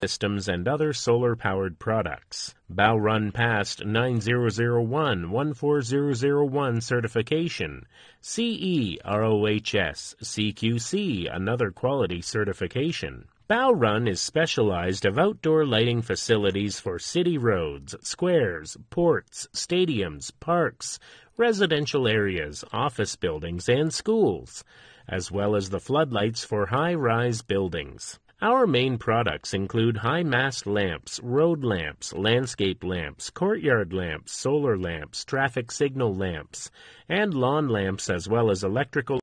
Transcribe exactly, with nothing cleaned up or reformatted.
systems and other solar-powered products. Bow Run passed nine zero zero one, one four zero zero one certification. C E R O H S C Q C, another quality certification. Bow Run is specialized of outdoor lighting facilities for city roads, squares, ports, stadiums, parks, residential areas, office buildings, and schools, as well as the floodlights for high-rise buildings. Our main products include high-mast lamps, road lamps, landscape lamps, courtyard lamps, solar lamps, traffic signal lamps, and lawn lamps, as well as electrical